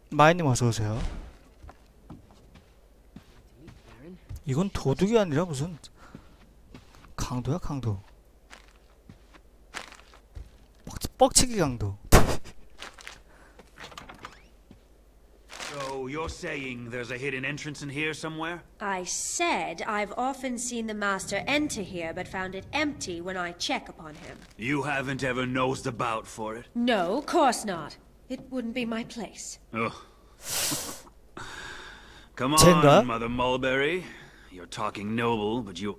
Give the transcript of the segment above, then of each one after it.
마이님 어서오세요. 이건 도둑이 아니라 무슨 강도야 강도. 뻑치기 강도. So you're saying there's a hidden entrance in here somewhere? I said I've often seen the master enter here but found it empty when I check upon him. You haven't ever nosed about for it? No, of course not. It wouldn't be my place. Ugh. Come 젠가? on, Mother Mulberry. You're talking noble, but you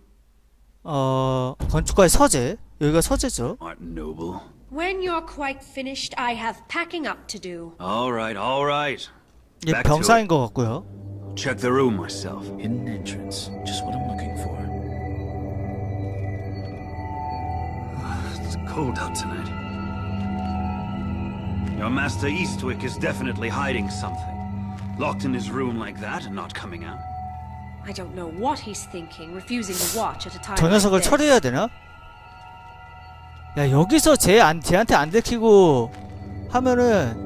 건축가의 서재. 여기가 서재죠. aren't noble. When you're quite finished, I have packing up to do. All right, all right. 얘 Back to 병사인 것 같고요. Check the room myself. Hidden entrance. Just what I'm looking for. It's cold out tonight. Your master Eastwick is definitely hiding something. Locked in his room like that and not coming out. I don't know what he's thinking, refusing to watch at a time 저 like 녀석을 this. 처리해야 되나? 야 여기서 쟤한테 안 들키고 하면은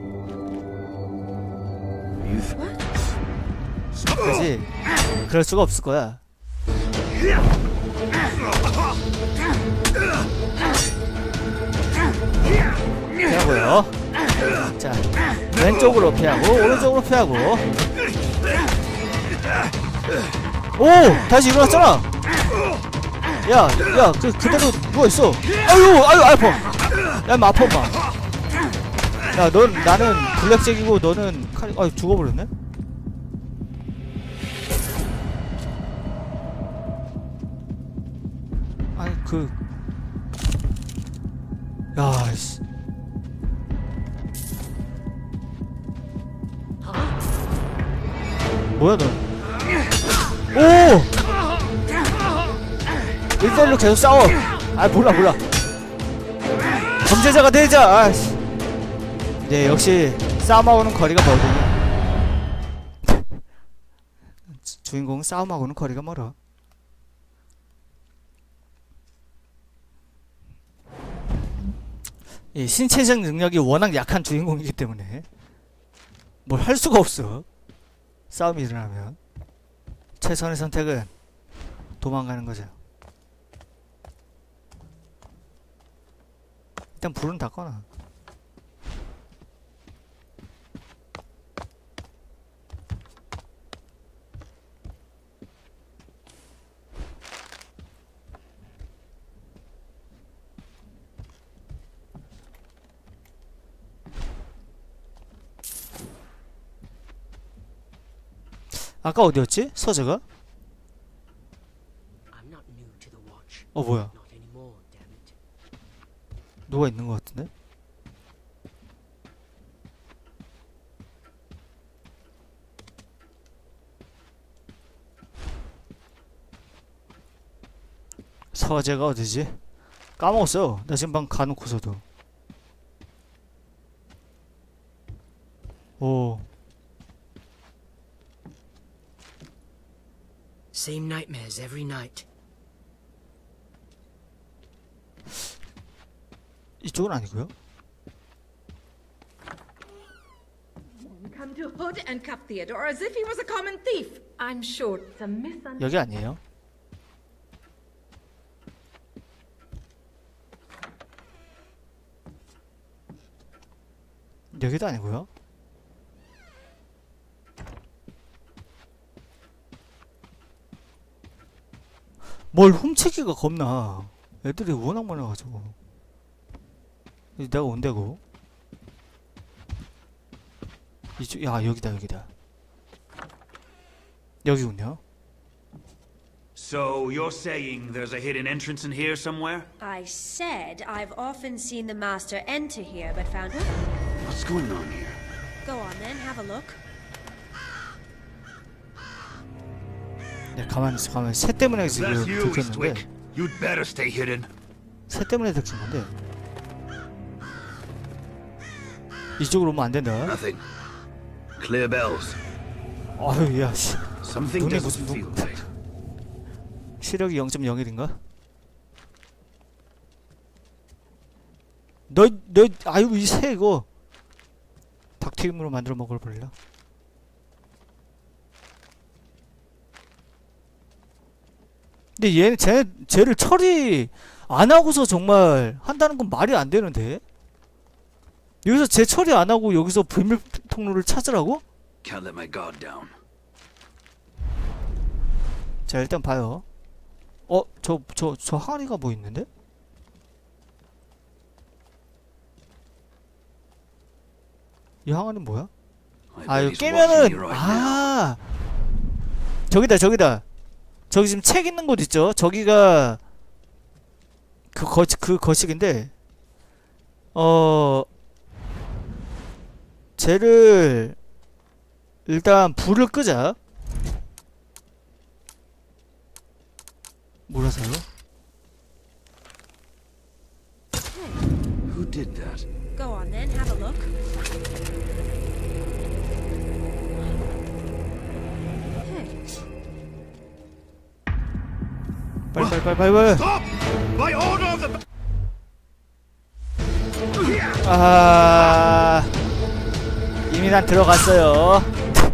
그지? 그럴 수가 없을 거야. 피하고요. 자 왼쪽으로 피하고 오른쪽으로 피하고. 오! 다시 일어났잖아! 야, 그대로 누워있어. 아유, 아파. 야, 아파, 마. 야, 나는 블랙잭이고, 너는 아유, 죽어버렸네? 아니, 야, 씨. 뭐야, 너? 오! 1대1로 계속 싸워. 아 몰라 범죄자가 되자. 아이씨. 네 역시 싸움하고는 거리가 멀군요. 주인공은 싸움하고는 거리가 멀어. 이 신체적 능력이 워낙 약한 주인공이기 때문에 뭘 할 수가 없어. 싸움이 일어나면 최선의 선택은 도망가는 거죠. 일단 불은 다 꺼놔. 아까 어디였지? 서재가? 뭐야? 누가 있는 것 같은데? 서재가 어디지? 까먹었어. 나 지금 방 가놓고서도. 오. Same nightmares every night. 이쪽은 아니고요. Come to hood and cuff Theodore as if he was a common thief. I'm sure it's a misunderstanding. 여기 아니에요. 여기도 아니고요. 뭘 훔치기가 겁나. 애들이 워낙 많아가지고. 내가 온대고. 이쪽, 야, 여기다. 여기군요. So you're saying there's a hidden entrance in here somewhere? I said I've often seen the master enter here but found... What's going on here? Go on then, have a look. 야, 가만히 있어. 새 때문에 지금 That's you, 들켰는데. Eastwick. You'd better stay hidden. 새 때문에 들킨 건데. 이쪽으로 오면 안 된다. Nothing. Clear bells. 아유, 야, 씨. Something 눈에 doesn't 무슨 feel right. 시력이 0.01인가? 너, 아유, 이 새 이거. 튀김으로 만들어 먹어볼래? 근데 얘는 쟤를 처리 안 하고서 정말 한다는 건 말이 안 되는데? 여기서 쟤 처리 안 하고 여기서 비밀 통로를 찾으라고? Can't let my guard down. 자, 일단 봐요. 저 항아리가 뭐 있는데? 이 항아리 뭐야? I 아, bet 이거 he's watching me 깨면은, right now. 저기다. 저기 지금 책 있는 곳 있죠? 저기가 그 거식인데, 쟤를 일단 불을 끄자. 몰라서요? Who did that? Go on then, have a look. 빨리. Stop! By order of the... 아, 이미 난 들어갔어요.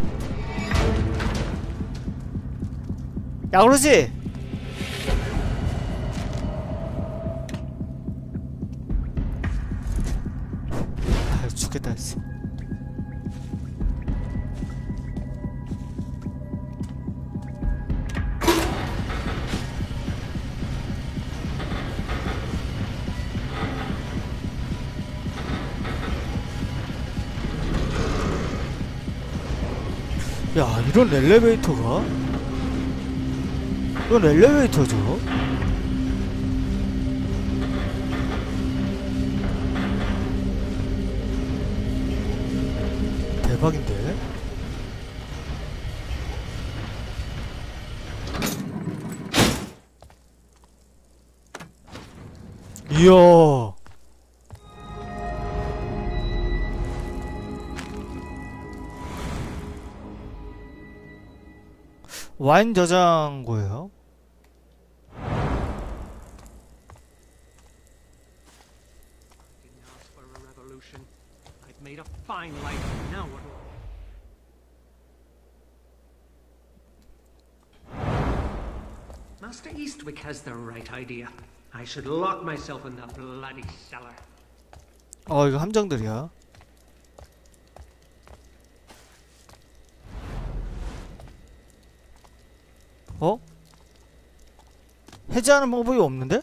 야, 그러지? 아, 죽겠다. 씨. 야, 이런 엘리베이터가? 이건 엘리베이터죠? 대박인데? 이야. 와인 저장고예요. Didn't ask for a revolution. I've made a fine life. Now what do Master Eastwick has the right idea. I should lock myself in that bloody cellar. 이거 함정들이야. 해제하는 방법이 없는데?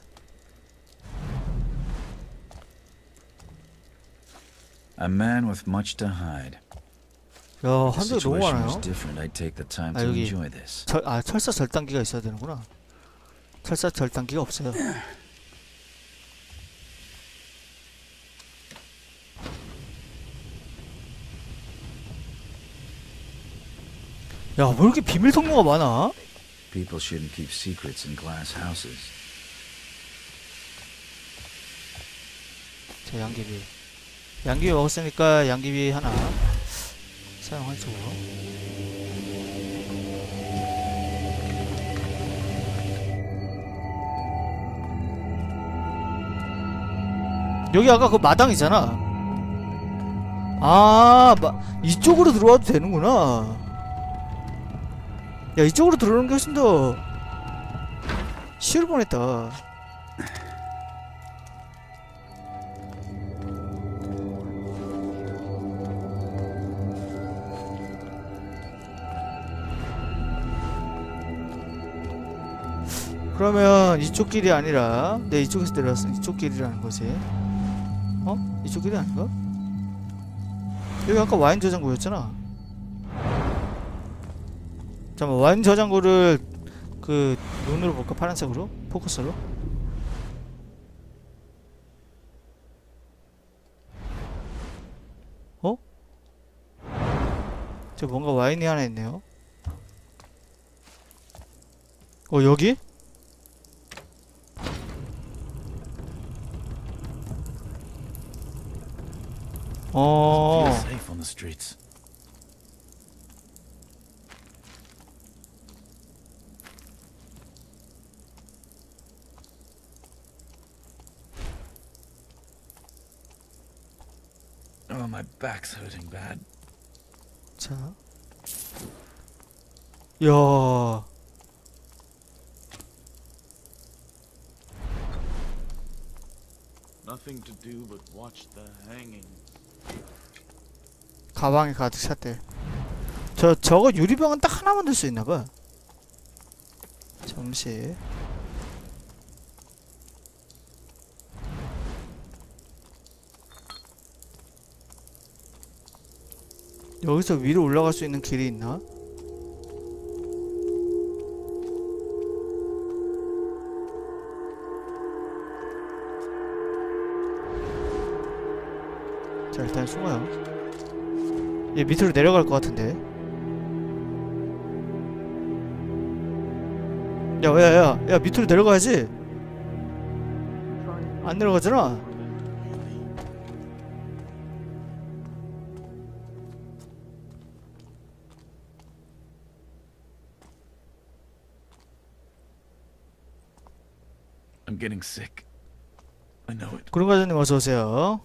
A man with much to hide. 야, If the 함정이 너무 situation was 많아요. different, I'd take the time 아, to 여기 enjoy this. 철사 절단기가 있어야 되는구나. 철사 절단기가 없어요. 야, 왜 이렇게 비밀 통로가 많아? People shouldn't keep secrets in glass houses. 자, 양귀비 먹었으니까 양귀비 하나 사용하죠. 여기 아까 그 마당이잖아. 이쪽으로 들어와도 되는구나. 야, 이쪽으로 들어오는 게 훨씬 더 쉬울 뻔했다. 그러면 이쪽 길이 아니라 내 이쪽에서 내려왔어. 이쪽 길이라는 거지. 이쪽 길이 아닌가? 여기 아까 와인 저장고였잖아. 잠깐만, 와인 저장고를 그 눈으로 볼까? 파란색으로? 포커스로? 저 뭔가 와인이 하나 있네요. 여기? Feels safe on the streets. Oh, my back's hurting bad. 자, 야, Nothing to do but watch the hanging. 가방에 가득 찼대. 저거 유리병은 딱 하나만 들 수 있나봐. 잠시. 여기서 위로 올라갈 수 있는 길이 있나? 자, 일단 숨어요. 얘 밑으로 내려갈 것 같은데. 야, 밑으로 내려가야지. 안 내려가잖아. I'm getting sick. I know it. 구름과장님 어서 오세요.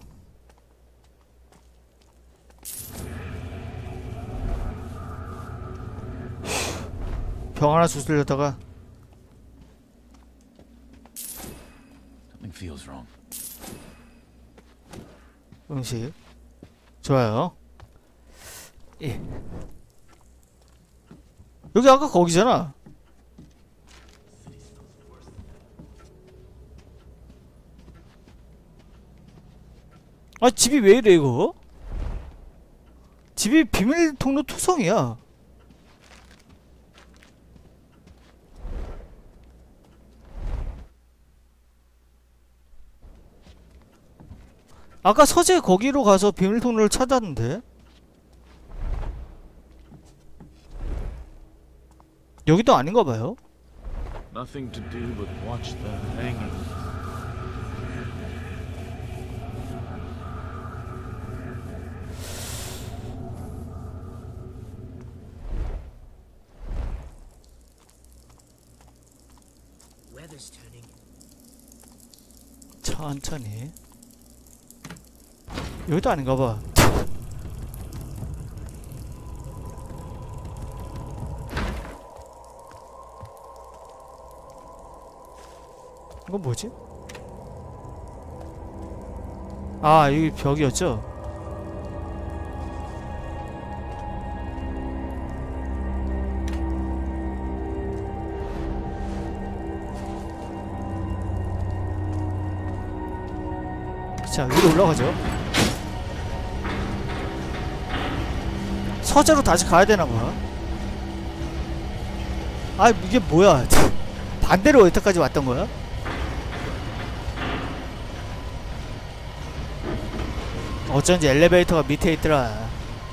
병 하나 주스려다가 Something feels wrong. 음식 좋아요. 예. 여기 아까 거기잖아. 아, 집이 왜 이래 이거? 집이 비밀 통로 투성이야. 아까 서재 거기로 가서 비밀 통로를 찾았는데 여기도 아닌가 봐요. Nothing to do but watch the hanging. 천천히. 여기도 아닌가 봐. 이건 뭐지? 아, 여기 벽이었죠? 자, 위로 올라가죠. 서재로 다시 가야 되나봐. 아, 이게 뭐야? 반대로 여기까지 왔던 거야? 어쩐지 엘리베이터가 밑에 있더라.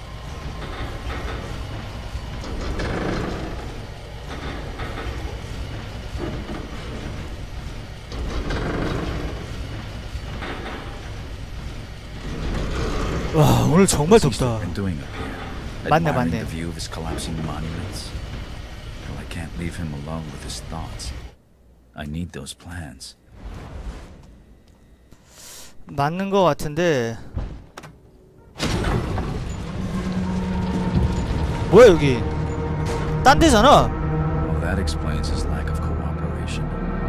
와, 오늘 정말 덥다. 맞네, 맞네. The view of his collapsing monuments. Well, I can't leave him alone with his thoughts. I need those plans. 맞는 거 같은데. 뭐야 여기? 딴 데잖아. Well, that explains his lack of cooperation.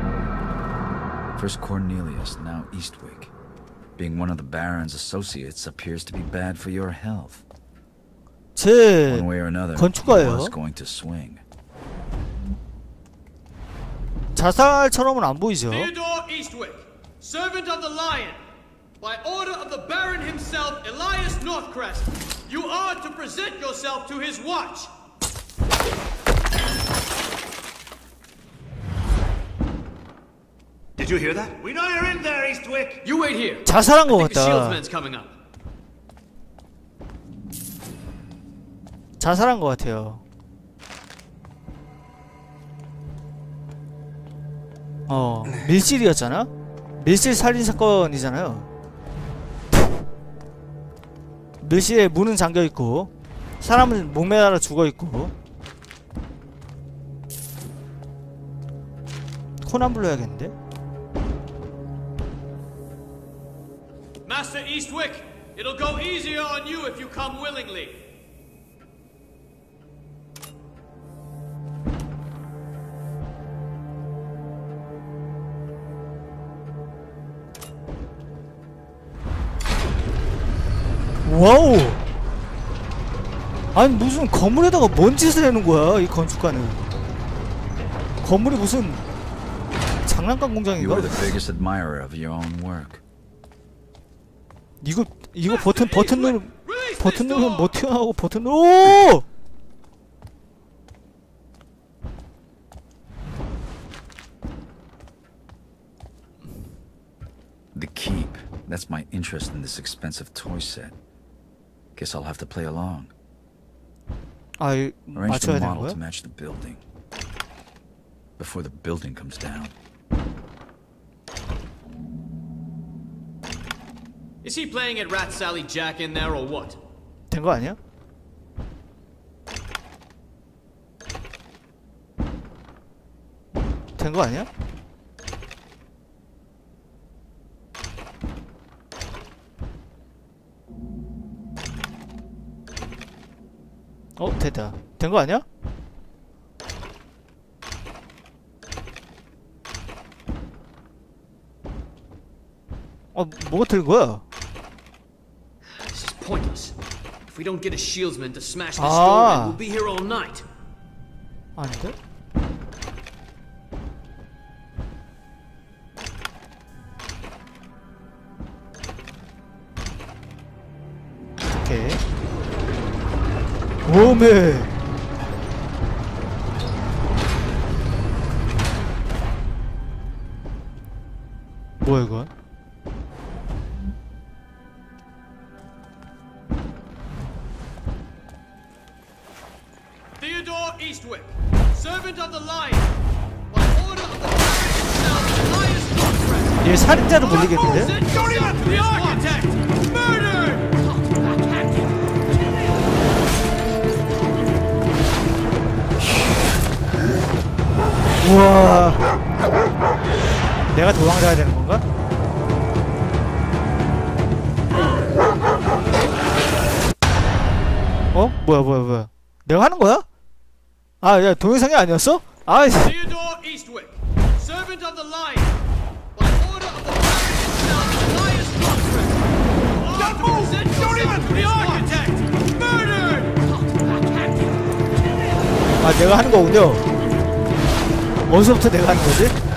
First Cornelius, now Eastwick. Being one of the Baron's associates appears to be bad for your health. 제 One way or another, he 건축가예요. was going to swing. 자살처럼은 안 보이죠. Theodore Eastwick, servant of the Lion, by order of the Baron himself, Elias Northcrest, you are to present yourself to his watch. Did you hear that? We know you're in there, Eastwick. You wait here. 자살한 I 거 think the 같다. shieldsman's coming up. 자살한 거 같아요. 밀실이었잖아? 밀실 살인 사건이잖아요. 밀실에 문은 잠겨있고 사람은 목매달아 죽어있고. 코난 불러야겠는데? Master Eastwick, it'll go easier on you if you come willingly. 와우. 아니 무슨 건물에다가 뭔 짓을 해놓은 거야 이 건축가는. 건물이 무슨 장난감 You 공장인가? are the biggest admirer of your own work. 이거 버튼 누르면 못 튀어나오고 버튼 오! The keep. That's my interest in this expensive toy set. Guess I'll have to play along. 아, Arrange 맞춰야 the 되는 model 거야? to match the building. Before the building comes down. Is he playing at Rat Sally Jack in there or what? 된 거 아니야? 된 거 아니야? 됐다. 된 거 아니야? 뭐가 틀린 거야? This is pointless. If we don't get a shieldsman to smash this Ah. door in, we'll be here all night. 아닌데? 오케이. 오메. 뭐야 이건? Theodore Eastwick, servant of the Lion, by order of the Baron himself, Elias Northcrest. 얘 살인자로 불리겠는데? The architect, murdered! 우와. 내가 도망가야 되는 건가? 뭐야. 내가 하는 거야? 아, 야, 동영상이 아니었어? 아, Theodore Eastwick, servant of the Lion, by order of the Baron himself, Elias Northcrest. Don't move! Don't even! The architect, murdered! 아, 내가 하는 거군요. 어디서부터 내가 하는 거지?